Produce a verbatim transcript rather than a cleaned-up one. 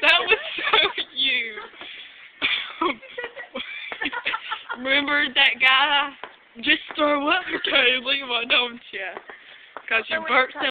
That was so you. Remember that guy? Just throw up, okay, Levi, don't you? Because you burped so